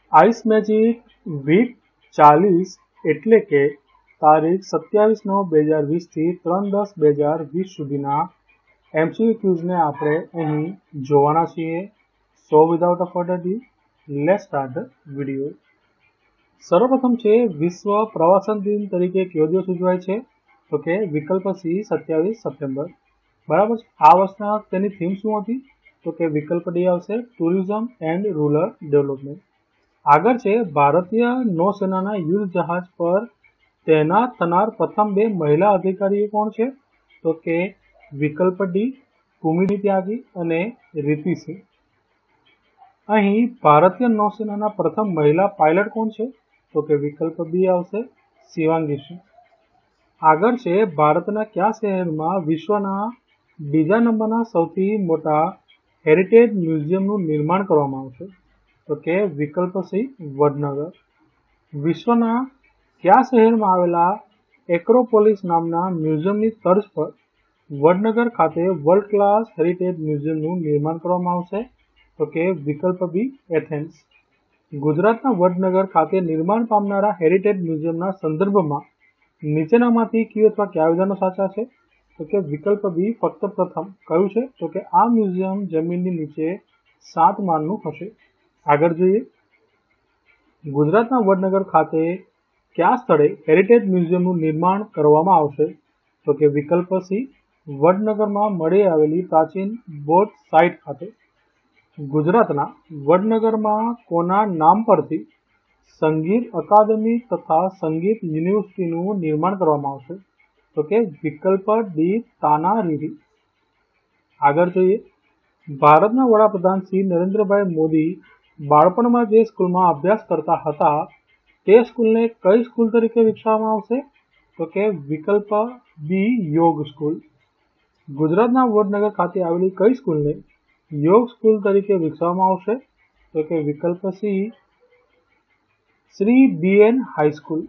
Ice magic week 40 એટલે કે તારીખ 27/9/2020 થી 3/10/2020 સુધીના MCQ ક્વિઝને આપણે અહીં જોવાના છીએ. So without a further ado, let's start the video. સર્વપ્રથમ છે વિશ્વ પ્રવાસન દિન તરીકે કયો દિવસ ઉજવાય છે? તો કે વિકલ્પ સી 27 સપ્ટેમ્બર. બરાબર છે. આ વર્ષના તેની થીમ શું હતી? તો કે વિકલ્પ ડી આવશે ટુરિઝમ એન્ડ રૂરલ ડેવલપમેન્ટ. આગળ છે ભારતીય નૌસેનાના યુદ્ધ જહાજ પર તૈનાત થનાર પ્રથમ 2 મહિલા અધિકારીઓ કોણ છે? તો કે વિકલ્પ ડી કુમિદી ત્યાગી અને રીતિ સિંહ. અહીં ભારતીય નૌસેનાના પ્રથમ મહિલા પાયલટ કોણ છે? તો કે વિકલ્પ બી આવશે શિવાંગી સિંહ. આગળ છે ભારતના કયા શહેરમાં વિશ્વના બીજા નંબરના સૌથી મોટા હેરિટેજ મ્યુઝિયમનું નિર્માણ કરવામાં આવશે? તો કે વિકલ્પ સી વડનગર. વિશ્વના કયા શહેરમાં આવેલા એક્રોપોલિસ નામના મ્યુઝિયમની તર્જ પર વડનગર ખાતે વર્લ્ડ ક્લાસ હેરિટેજ મ્યુઝિયમનું નિર્માણ કરવામાં આવશે? તો કે વિકલ્પ બી એથેન્સ. ગુજરાતના વડનગર ખાતે નિર્માણ પામનારા હેરિટેજ મ્યુઝિયમના સંદર્ભમાં નીચેનામાંથી કયું અથવા કયા વિધાનો સાચા છે? તો કે વિકલ્પ બી ફક્ત પ્રથમ. કયું છે? તો કે આ મ્યુઝિયમ જમીનની નીચે 7 માળનું હશે. આગળ જોઈએ, ગુજરાતના વડનગર ખાતે કયા સ્થળે હેરિટેજ મ્યુઝિયમનું નિર્માણ કરવામાં આવશે? તો કે વિકલ્પ સી વડનગરમાં મળી આવેલી પ્રાચીન બૌદ્ધ સાઇટ ખાતે. ગુજરાતના વડનગરમાં કોના નામ પરથી સંગીત અકાદમી તથા સંગીત યુનિવર્સિટીનું નિર્માણ કરવામાં આવશે? તો કે વિકલ્પ ડી તાનારીરી. આગળ જોઈએ, ભારતના વડાપ્રધાન શ્રી નરેન્દ્રભાઈ મોદી બાળપણમાં જે સ્કૂલમાં અભ્યાસ કરતા હતા તે સ્કૂલને કઈ સ્કૂલ તરીકે વિકસાવવામાં આવશે? તો કે વિકલ્પ બી યોગ સ્કૂલ. ગુજરાતના વડનગર ખાતે આવેલી કઈ સ્કૂલને યોગ સ્કૂલ તરીકે વિકસાવવામાં આવશે? તો કે વિકલ્પ સી શ્રી BN હાઈસ્કૂલ.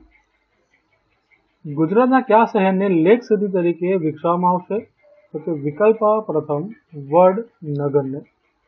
ગુજરાતના કયા શહેરને લેક સિટી તરીકે વિકસાવવામાં આવશે? તો કે વિકલ્પ પ્રથમ વડનગરને.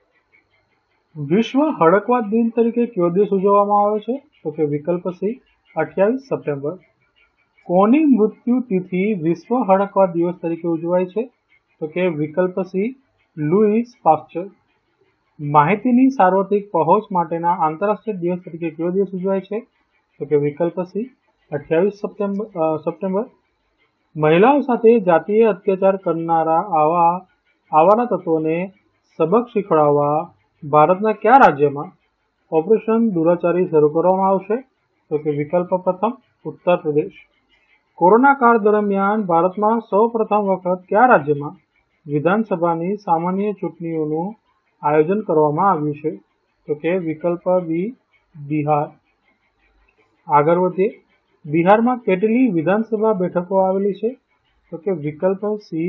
વિશ્વ હડકવાદ દિન તરીકે કયો દિવસ ઉજવવામાં આવે છે? તો કે વિકલ્પ સી 28 સપ્ટેમ્બર. કોની મૃત્યુ તિથિ વિશ્વ હડકવાદ દિવસ તરીકે ઉજવાય છે? તો કે વિકલ્પ સી લુઈસ પાસ્ચર. માહિતીની સાર્વત્રિક પહોંચ માટેના આંતરરાષ્ટ્રીય દિવસ તરીકે કયો દિવસ ઉજવાય છે? તો કે વિકલ્પ સી 28 સપ્ટેમ્બર. મહિલાઓ સાથે જાતીય અત્યાચાર કરનારા આવારા તત્વોને સબક શીખવાડવા ભારતના કયા રાજ્યમાં ઓપરેશન દુરાચારી શરૂ કરવામાં આવશે? તો કે વિકલ્પ પ્રથમ ઉત્તર પ્રદેશ. કોરોના કાળ દરમિયાન ભારતમાં સૌ પ્રથમ વખત કયા રાજ્યમાં વિધાનસભાની સામાન્ય ચૂંટણીઓનું આયોજન કરવામાં આવ્યું છે? તો કે વિકલ્પ બી બિહાર. આગળ વધીએ, બિહારમાં કેટલી વિધાનસભા બેઠકો આવેલી છે? તો કે વિકલ્પ સી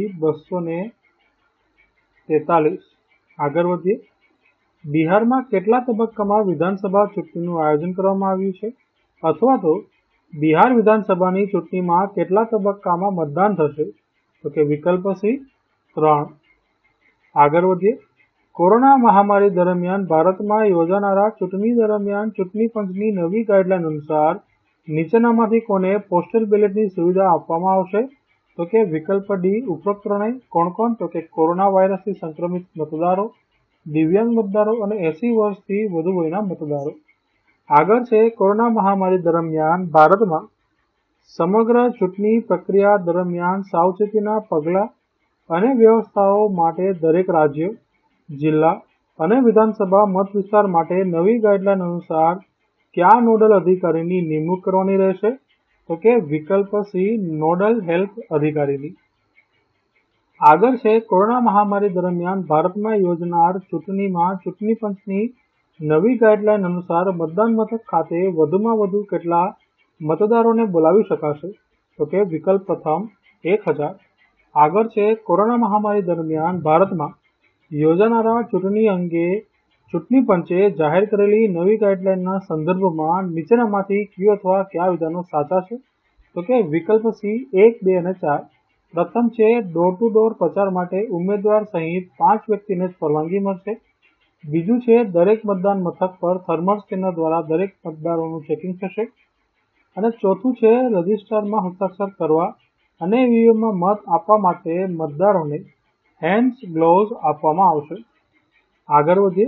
243. આગળ વધીએ, બિહારમાં કેટલા તબક્કામાં વિધાનસભા ચૂંટણીનું આયોજન કરવામાં આવ્યું છે? અથવા તો બિહાર વિધાનસભાની ચૂંટણીમાં કેટલા તબક્કામાં મતદાન થશે? તો કે વિકલ્પ સી 3. આગળ વધીએ, કોરોના મહામારી દરમિયાન ભારતમાં યોજાનારા ચૂંટણી દરમિયાન ચૂંટણી પંચની નવી ગાઈડલાઈન અનુસાર નીચેનામાંથી કોને પોસ્ટલ બેલેટની સુવિધા આપવામાં આવશે? તો કે વિકલ્પ ડી ઉપરોક્ત ત્રણેય. કોણ કોણ? તો કે કોરોના વાયરસથી સંક્રમિત મતદારો, દિવ્યાંગ મતદારો અને 80 વર્ષથી વધુ વયના મતદારો. આગળ છે કોરોના મહામારી દરમિયાન ભારતમાં સમગ્ર ચૂંટણી પ્રક્રિયા દરમિયાન સાવચેતીના પગલાં અને વ્યવસ્થાઓ માટે દરેક રાજ્ય, જિલ્લા અને વિધાનસભા મત વિસ્તાર માટે નવી ગાઈડલાઈન અનુસાર કયા નોડલ અધિકારીની નિમણૂક કરવાની રહેશે? તો કે વિકલ્પ સી નોડલ હેલ્થ અધિકારીની. આગળ છે કોરોના મહામારી દરમિયાન ભારતમાં યોજનાર ચૂંટણીમાં ચૂંટણી પંચની નવી ગાઈડલાઈન અનુસાર મતદાન મથક ખાતે વધુમાં વધુ કેટલા મતદારોને બોલાવી શકાશે? તો કે વિકલ્પ પ્રથમ 1000. આગળ છે કોરોના મહામારી દરમિયાન ભારતમાં યોજાનારા ચૂંટણી અંગે ચૂંટણી પંચે જાહેર કરેલી નવી ગાઈડલાઈનના સંદર્ભમાં નીચેનામાંથી કયું અથવા કયા વિધાનો સાચા છે? તો કે વિકલ્પ સી 1, 2 અને 4. પ્રથમ છે ડોર ટુ ડોર પ્રચાર માટે ઉમેદવાર સહિત 5 વ્યક્તિને જ પરવાનગી મળશે. બીજું છે દરેક મતદાન મથક પર થર્મલ સ્કેનર દ્વારા દરેક મતદારોનું ચેકિંગ થશે. અને ચોથું છે રજિસ્ટરમાં હસ્તાક્ષર કરવા અને ઈવીએમમાં મત આપવા માટે મતદારોને હેન્ડ્સ ગ્લોવ્સ આપવામાં આવશે. આગળ વધીએ.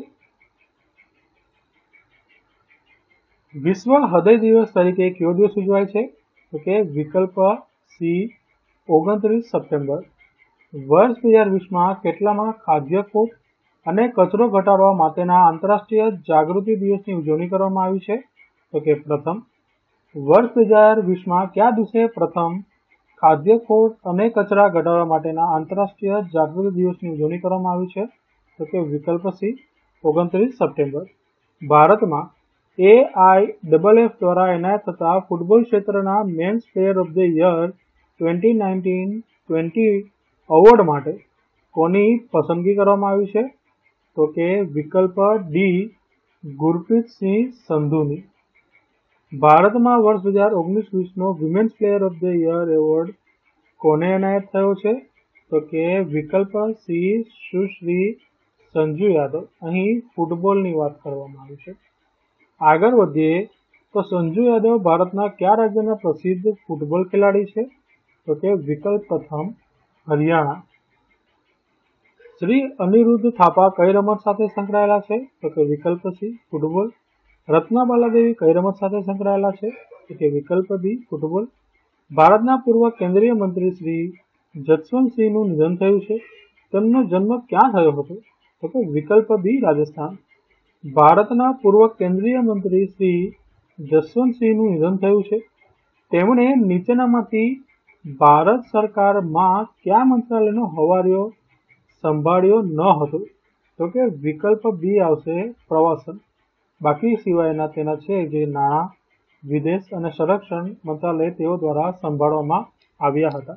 વિશ્વ હૃદય દિવસ તરીકે કયો દિવસ ઉજવાય છે? તો કે વિકલ્પ સી 29 સપ્ટેમ્બર. વર્ષ 2020માં કેટલામાં ખાદ્ય ખોટ અને કચરો ઘટાડવા માટેના આંતરરાષ્ટ્રીય જાગૃતિ દિવસની ઉજવણી કરવામાં આવી છે? તો કે પ્રથમ. વર્ષ 2020માં કયા દિવસે પ્રથમ ખાદ્ય ખોટ અને કચરા ઘટાડવા માટેના આંતરરાષ્ટ્રીય જાગૃતિ દિવસની ઉજવણી કરવામાં આવી છે? તો કે વિકલ્પ સી 29 સપ્ટેમ્બર. ભારતમાં AIFF દ્વારા એનાયત થતા ફૂટબોલ ક્ષેત્રના men's player of the year 2019-20 award માટે કોની પસંદગી કરવામાં આવી છે? તો કે વિકલ્પ ડી ગુરપ્રીતસિંહ સંધુની. ભારતમાં વર્ષ 2019-20નો women's player of the year award કોને એનાયત થયો છે? તો કે વિકલ્પ સી સુશ્રી સંજુ યાદવ. અહીં ફૂટબોલની વાત કરવામાં આવી છે. આગળ વધીએ તો સંજુ યાદવ ભારતના કયા રાજ્યના પ્રસિદ્ધ ફૂટબોલ ખેલાડી છે? તો કે વિકલ્પ પ્રથમ હરિયાણા. શ્રી અનિરુદ્ધ થાપા કઈ રમત સાથે સંકળાયેલા છે? તો કે વિકલ્પ સી ફૂટબોલ. રત્ના બાલાદેવી કઈ રમત સાથે સંકળાયેલા છે? તો કે વિકલ્પ બી ફૂટબોલ. ભારતના પૂર્વ કેન્દ્રીય મંત્રી શ્રી જસવંતસિંહનું નિધન થયું છે. તેમનો જન્મ ક્યાં થયો હતો? તો કે વિકલ્પ બી રાજસ્થાન. ભારતના પૂર્વ કેન્દ્રીય મંત્રી શ્રી જસવંતસિંહનું નિધન થયું છે. તેમણે નીચેનામાંથી ભારત સરકારમાં કયા મંત્રાલયનો હવાલો સંભાળ્યો ન હતો? તો કે વિકલ્પ બી આવશે પ્રવાસન. બાકી સિવાયના તેના છે જે નાણાં, વિદેશ અને સંરક્ષણ મંત્રાલય તેઓ દ્વારા સંભાળવામાં આવ્યા હતા.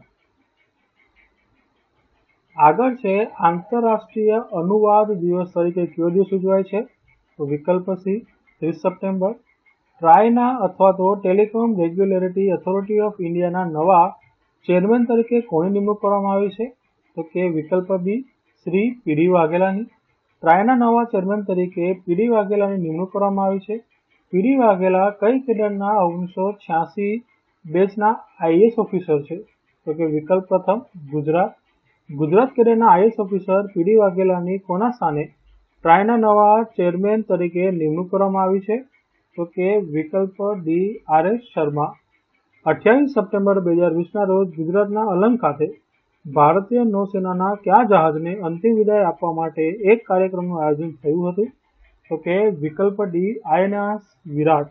આગળ છે આંતરરાષ્ટ્રીય અનુવાદ દિવસ તરીકે કયો દિવસ ઉજવાય છે? તો વિકલ્પ સી 30 સપ્ટેમ્બર. ટ્રાયના અથવા તો ટેલિકોમ રેગ્યુલેટરી ઓથોરિટી ઓફ ઇન્ડિયાના નવા ચેરમેન તરીકે કોની નિમણૂક કરવામાં આવી છે? તો કે વિકલ્પ બી શ્રી પીડી વાઘેલાની. ટ્રાયના નવા ચેરમેન તરીકે પીડી વાઘેલાની નિમણૂક કરવામાં આવી છે. પીડી વાઘેલા કઈ કેડરના 1986 બેચના આઈએએસ ઓફિસર છે? તો કે વિકલ્પ પ્રથમ ગુજરાત. ગુજરાત કેડરના આઈએએસ ઓફિસર પીડી વાઘેલાની કોના સ્થાને ટ્રાયના નવા ચેરમેન તરીકે નિમણૂક કરવામાં આવી છે? તો કે વિકલ્પ ડી RS શર્મા. 28 સપ્ટેમ્બર 2020ના રોજ ગુજરાતના અલંગ ખાતે ભારતીય નૌસેનાના કયા જહાજને અંતિમ વિદાય આપવા માટે એક કાર્યક્રમનું આયોજન થયું હતું? તો કે વિકલ્પ ડી INS વિરાટ.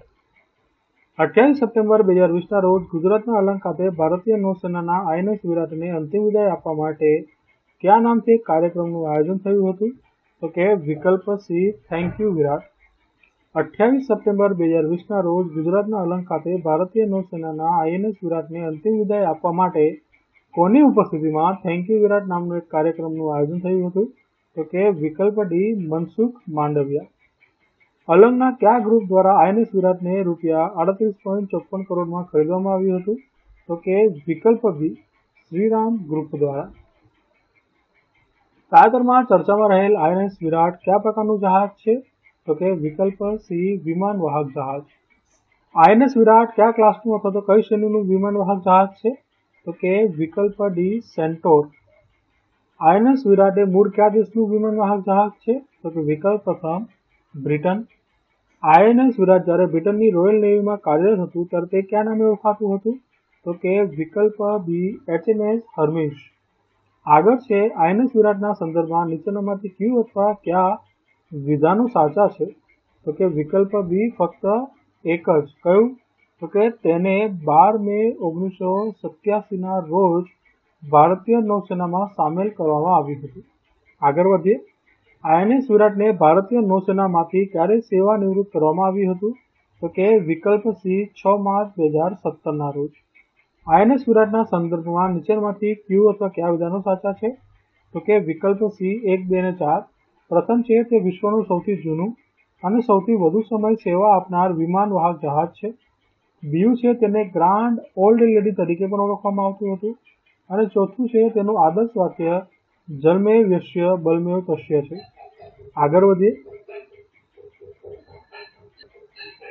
28 સપ્ટેમ્બર 2020ના રોજ ગુજરાતના અલંગ ખાતે ભારતીય નૌસેનાના INS વિરાટને અંતિમ વિદાય આપવા માટે કયા નામથી એક કાર્યક્રમનું આયોજન થયું હતું? તો કે વિકલ્પ C thank you Viraat. 28 September 2020ના રોજ ગુજરાતના અલંગ ખાતે ભારતીય નૌસેનાના INS વિરાટને અંતિમ વિદાય આપવા માટે કોની ઉપસ્થિતિમાં થેન્ક યુ વિરાટ નામનું એક કાર્યક્રમનું આયોજન થયું હતું? તો કે વિકલ્પ ડી મનસુખ માંડવિયા. અલંગના કયા ગ્રુપ દ્વારા INS વિરાટને ₹38.54 કરોડમાં ખરીદવામાં આવ્યું હતું? તો કે વિકલ્પ બી શ્રીરામ ગ્રુપ દ્વારા. તાજેતરમાં ચર્ચામાં રહેલ INS વિરાટ કયા પ્રકારનું જહાજ છે? તો કે વિકલ્પ સી વિમાન વાહક જહાજ. INS વિરાટ કયા ક્લાસનું અથવા તો કઈ શ્રેણીનું વિમાન વાહક જહાજ છે? તો કે વિકલ્પ ડી સેન્ટોર. INS વિરાટ એ મૂળ કયા દેશનું વિમાન વાહક જહાજ છે? તો કે વિકલ્પ પ્રથમ બ્રિટન. INS વિરાટ જ્યારે બ્રિટનની રોયલ નેવીમાં કાર્યરત હતું ત્યારે તે કયા નામે ઓળખાતું હતું? તો કે વિકલ્પ બી HMS હર્મિશ. આગળ છે INS વિરાટના સંદર્ભમાં નીચેનામાંથી કયું અથવા કયા વિધાનો સાચા છે? તો કે વિકલ્પ બી ફક્ત એક જ. કયું? તો કે તેને 12 મે 1987ના રોજ ભારતીય નૌસેનામાં સામેલ કરવામાં આવ્યું હતું. આગળ વધીએ. INS વિરાટને ભારતીય નૌસેનામાંથી ક્યારે સેવા નિવૃત્ત કરવામાં આવ્યું હતું? તો કે વિકલ્પ સી 6 માર્ચ 2017ના રોજ. INS વિરાટના સંદર્ભમાં નીચેનામાંથી કયું અથવા કયા વિધાનો સાચા છે? તો કે વિકલ્પ સી 1, 2 અને 4. પ્રથમ છે તે વિશ્વનું સૌથી જૂનું અને સૌથી વધુ સમય સેવા આપનાર વિમાન વાહક જહાજ છે. બીજું છે તેને ગ્રાન્ડ ઓલ્ડ લેડી તરીકે પણ ઓળખવામાં આવતું હતું. અને ચોથું છે તેનું આદર્શ વાક્ય જલમેવ યસ્ય બલમેવ તસ્ય છે. આગળ વધીએ.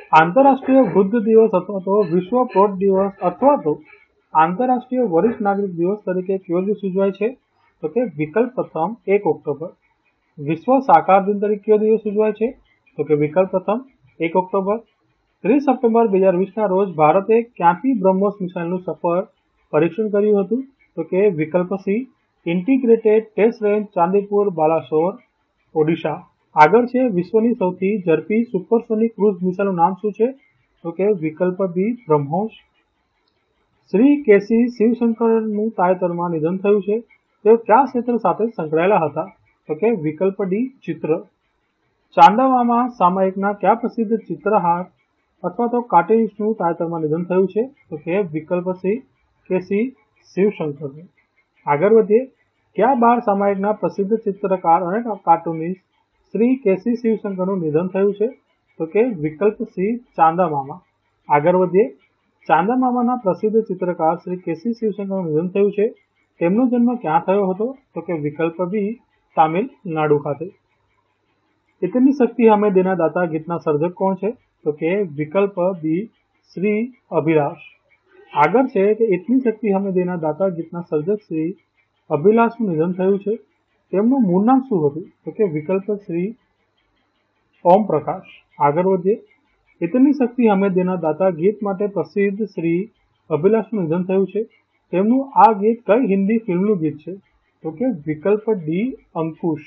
आंतरराष्ट्रीय वृद्ध दिवस अथवा तो विश्व प्रौढ़ दिवस अथवा तो आंतरराष्ट्रीय वरिष्ठ नागरिक दिवस तरीके कयो दिवस उजवाय छे? तो के विकल्प प्रथम 1 ऑक्टोबर। विश्व साकार दिन तरीके कयो दिवस उजवाय छे? तो के विकल्प प्रथम 1 ऑक्टोबर। 30 सप्टेम्बर 2020 ना रोज भारते क्यांथी ब्रह्मोस मिसाइलનું સફળ પરીક્ષણ કર્યું હતું? તો કે વિકલ્પ C integrated test range Chandipur Balasore Odisha. આગળ છે વિશ્વની સૌથી ઝડપી સુપરસોનિક ક્રૂઝ મિસાઇલનું નામ શું છે? તો કે વિકલ્પ બી બ્રહ્મોસ। શ્રી કેસી શિવશંકરનું તાજેતરમાં નિધન થયું છે, તેઓ કયા ક્ષેત્ર સાથે સંકળાયેલા હતા? તો કે વિકલ્પ ડી ચિત્ર। ચાંદામામા સામયિકના કયા પ્રસિદ્ધ ચિત્રહાર અથવા તો કાર્ટૂનિસ્ટનું તાજેતરમાં નિધન થયું છે? તો કે વિકલ્પ સી કેસી શિવશંકરનું। આગળ વધીએ, કયા 12 સામયિકના પ્રસિદ્ધ ચિત્રકાર અને કાર્ટૂનિસ્ટ શ્રી કેસી શિવશંકરનું નિધન થયું છે? તો કે વિકલ્પ સી ચાંદામામા। આગળ વધીએ, ચાંદામામાના પ્રસિદ્ધ ચિત્રકાર શ્રી કેસી શિવશંકરનું નિધન થયું છે, તેમનો જન્મ ક્યાં થયો હતો? તો કે વિકલ્પ બી તામિલનાડુ ખાતે। इतनी शक्ति हमें देना दाता गीतना सर्जक कौन है? तो के विकल्प बी श्री अभिलाष। आगर है कि इतनी शक्ति हमें देना दाता गीतना सर्जक श्री अभिलाषનું નિધન થયું છે, તેમનું મૂળ નામ શું હતું? તો કે વિકલ્પ શ્રી ઓમ પ્રકાશ। આગળ વધીએ, इतनी शक्ति हमें देना दाता गीत માટે પ્રસિદ્ધ શ્રી અભિલાષનું નિધન થયું છે, તેમનું આ ગીત કઈ હિન્દી ફિલ્મનું ગીત છે? તો કે વિકલ્પ ડી અંકુશ।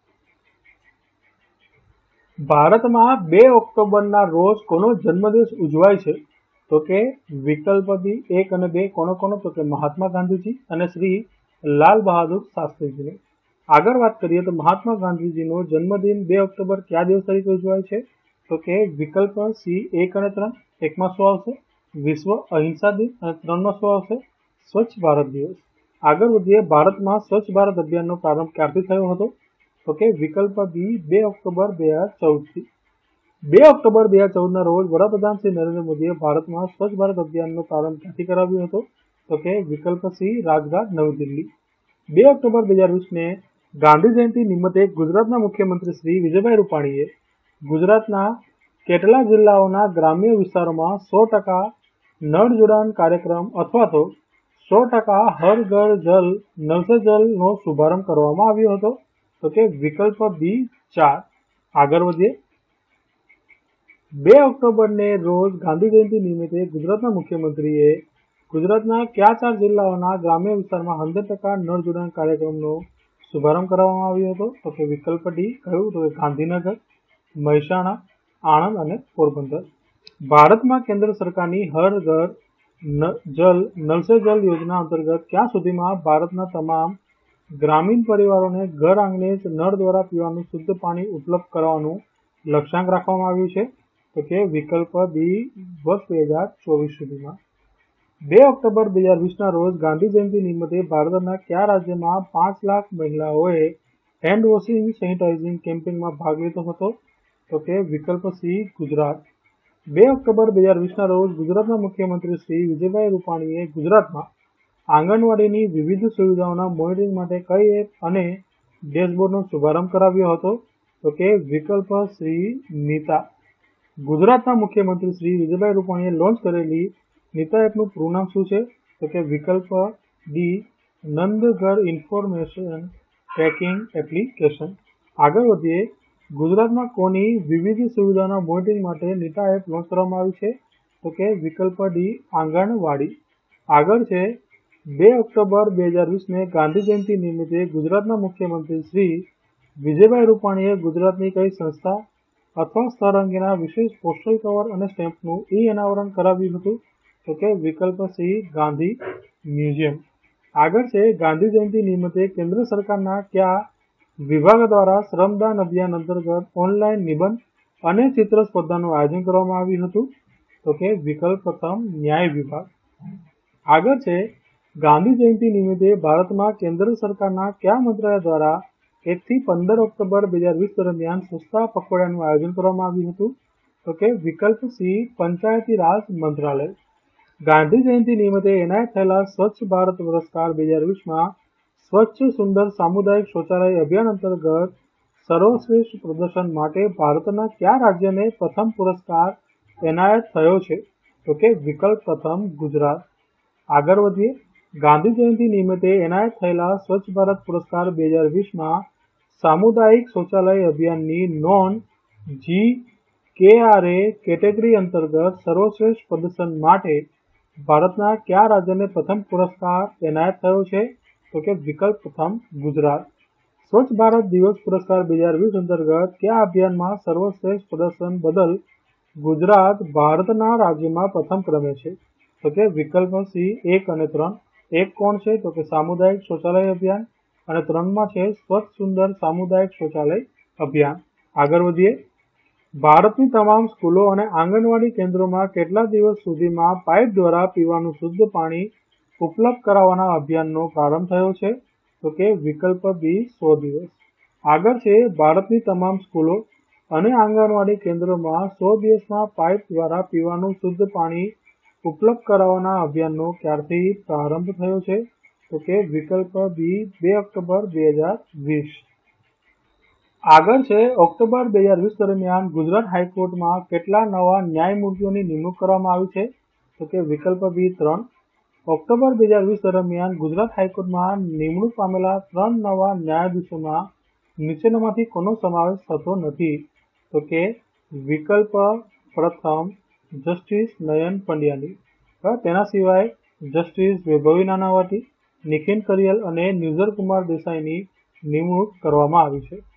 ભારતમાં 2 ઓક્ટોબરના રોજ કોનો જન્મદિવસ ઉજવાય છે? તો કે વિકલ્પ બી 1 અને 2 કોનો કોનો? તો કે મહાત્મા ગાંધીજી અને શ્રી લાલ બહાદુર શાસ્ત્રીજીનો। આગળ વાત કરીએ તો મહાત્મા ગાંધીજીનો જન્મદિન 2 ઓક્ટોબર કયા દિવસ તરીકે ઉજવાય છે? તો કે વિકલ્પ સી 1 અને 3। 1 માં શું આવશે? વિશ્વ અહિંસા દિન અને 3 માં શું આવશે? સ્વચ્છ ભારત દિવસ। આગળ વધીએ, ભારતમાં સ્વચ્છ ભારત અભિયાનનો પ્રારંભ ક્યારથી થયો હતો? તો કે વિકલ્પ બી 2 ઓક્ટોબર 2014 થી। 2 ઓક્ટોબર 2014 ના રોજ વડાપ્રધાન શ્રી નરેન્દ્ર મોદીએ ભારતમાં સ્વચ્છ ભારત અભિયાનનો પ્રારંભ ક્યાંથી કરાવ્યો હતો? તો કે વિકલ્પ સી રાજઘાટ નવી દિલ્હી। 2 ઓક્ટોબર 2020 ને ગાંધી જયંતિ નિમિત્તે ગુજરાતના મુખ્યમંત્રી શ્રી વિજયભાઈ રૂપાણીએ ગુજરાતના કેટલા જિલ્લાઓના ગ્રામ્ય વિસ્તારોમાં 100% નળ જોડાણ કાર્યક્રમ અથવા તો 100% હર ઘર જલ નલ સે જલનો શુભારંભ કરવામાં આવ્યો હતો? તો કે વિકલ્પ બી 4। આગળ વધીએ, 2 ઓક્ટોબરને રોજ ગાંધી જયંતિ નિમિત્તે ગુજરાતના મુખ્યમંત્રીએ ગુજરાતના કયા 4 જિલ્લાઓના ગ્રામ્ય વિસ્તારમાં 100% નળ જોડાણ કાર્યક્રમનો શુભારંભ કરવામાં આવ્યો હતો? તો કે વિકલ્પ ડી કયું? તો કે ગાંધીનગર, મહેસાણા, આણંદ અને પોરબંદર। ભારતમાં કેન્દ્ર સરકારની હર ઘર જલ નલ સે જલ યોજના અંતર્ગત ક્યાં સુધીમાં ભારતના તમામ ગ્રામીણ પરિવારોને ઘર આંગણે જ નળ દ્વારા પીવાનું શુદ્ધ પાણી ઉપલબ્ધ કરવાનું લક્ષ્યાંક રાખવામાં આવ્યું છે? તો કે વિકલ્પ બી વર્ષ 2024 સુધીમાં। 2 ઓક્ટોબર 2020 ના રોજ ગાંધી જયંતિ નિમિત્તે ભારતના કયા રાજ્યમાં 5 લાખ મહિલાઓએ હેન્ડ વોશિંગ સેનિટાઇઝિંગ કેમ્પેઇનમાં ભાગ લીધો હતો? તો કે વિકલ્પ સી ગુજરાત। 2 ઓક્ટોબર 2020 ના રોજ ગુજરાતના મુખ્યમંત્રી શ્રી વિજયભાઈ રૂપાણીએ ગુજરાતમાં આંગણવાડીની વિવિધ સુવિધાઓના મોનિટરિંગ માટે કઈ એપ અને ડેશબોર્ડનો શુભારંભ કરાવ્યો હતો? તો કે વિકલ્પ શ્રી નીતા। ગુજરાતના મુખ્યમંત્રી શ્રી વિજયભાઈ રૂપાણીએ લોન્ચ કરેલી નીતા એપનું પૂરું નામ શું છે? તો કે વિકલ્પ ડી નંદ ઘર ઇન્ફોર્મેશન ટ્રેકિંગ એપ્લિકેશન। આગળ વધીએ, ગુજરાતમાં કોની વિવિધ સુવિધાઓના મોનિટરિંગ માટે નીતા એપ લોન્ચ કરવામાં આવી છે? તો કે વિકલ્પ ડી આંગણવાડી। આગળ છે, 2 ઓક્ટોબર 2020 ને ગાંધી જયંતિ નિમિત્તે ગુજરાતના મુખ્યમંત્રી શ્રી વિજયભાઈ રૂપાણીએ ગુજરાતની કઈ સંસ્થા અથવા સ્થળ અંગેના વિશેષ પોસ્ટલ કવર અને સ્ટેમ્પનું અનાવરણ કરાવ્યું હતું? તો કે વિકલ્પ સી ગાંધી મ્યુઝિયમ। આગળ છે, ગાંધી જયંતિ નિમિત્તે કેન્દ્ર સરકારના કયા વિભાગ દ્વારા શ્રમદાન અભિયાન અંતર્ગત ઓનલાઈન નિબંધ અને ચિત્ર સ્પર્ધાનું આયોજન કરવામાં આવ્યું હતું? તો કે વિકલ્પ પ્રથમ ન્યાય વિભાગ। આગળ છે, ગાંધી જયંતિ નિમિત્તે ભારતમાં કેન્દ્ર સરકારના કયા મંત્રાલય દ્વારા 1 થી 15 ઓક્ટોબર 2020 દરમિયાન સ્વચ્છતા પખવાડિયાનું આયોજન કરવામાં આવ્યું હતું? તો કે વિકલ્પ સી પંચાયતી રાજ મંત્રાલય। ગાંધી જયંતિ નિમિત્તે એનાયત થયેલા સ્વચ્છ ભારત પુરસ્કાર 2020માં સ્વચ્છ સુંદર સામુદાયિક શૌચાલય અભિયાન અંતર્ગત સર્વશ્રેષ્ઠ પ્રદર્શન માટે ભારતના કયા રાજ્યને પ્રથમ પુરસ્કાર એનાયત થયો છે? તો કે વિકલ્પ પ્રથમ ગુજરાત. આગળ વધીએ. ગાંધી જયંતિ નિમિત્તે એનાયત થયેલા સ્વચ્છ ભારત પુરસ્કાર 2020માં સામુદાયિક શૌચાલય અભિયાનની નોન GKRA કેટેગરી અંતર્ગત સર્વશ્રેષ્ઠ પ્રદર્શન માટે ભારતના કયા રાજ્યને પ્રથમ પુરસ્કાર એનાયત થયો છે? તો કે વિકલ્પ પ્રથમ ગુજરાત. સ્વચ્છ ભારત દિવસ પુરસ્કાર 2020 અંતર્ગત કયા અભિયાનમાં સર્વશ્રેષ્ઠ પ્રદર્શન બદલ ગુજરાત ભારતના રાજ્યમાં પ્રથમ ક્રમે છે? તો કે વિકલ્પ સી 1 અને 3. 1 કોણ છે? તો કે સામુદાયિક શૌચાલય અભિયાન અને 3માં છે સ્વચ્છ સુંદર સામુદાયિક શૌચાલય અભિયાન. આગળ વધીએ. ભારતની તમામ સ્કૂલો અને આંગણવાડી કેન્દ્રોમાં કેટલા દિવસ સુધીમાં પાઇપ દ્વારા પીવાનું શુદ્ધ પાણી ઉપલબ્ધ કરાવવાના અભિયાનનો પ્રારંભ થયો છે? તો કે વિકલ્પ બી 100 દિવસ. આગળ છે ભારતની તમામ સ્કૂલો અને આંગણવાડી કેન્દ્રોમાં 100 દિવસમાં પાઇપ દ્વારા પીવાનું શુદ્ધ પાણી ઉપલબ્ધ કરાવવાના અભિયાનનો ક્યારથી પ્રારંભ થયો છે? તો કે વિકલ્પ બી 2 ઓક્ટોબર 2020. આગળ છે ઓક્ટોબર 2020 દરમિયાન ગુજરાત હાઈકોર્ટમાં કેટલા નવા ન્યાયમૂર્તિઓની નિમણૂક કરવામાં આવી છે? તો કે વિકલ્પ બી 3. ઓક્ટોબર 2020 દરમિયાન ગુજરાત હાઈકોર્ટમાં નિમણૂક પામેલા 3 નવા ન્યાયાધીશોમાં નીચેનામાંથી કોનો સમાવેશ થતો નથી? તો કે વિકલ્પ પ્રથમ જસ્ટિસ નયન પંડ્યાની. તેના સિવાય જસ્ટિસ વૈભવી નાનાવટી, નિખિલ કરિયલ અને નિર્ઝર કુમાર દેસાઈની નિમણૂક કરવામાં આવી છે.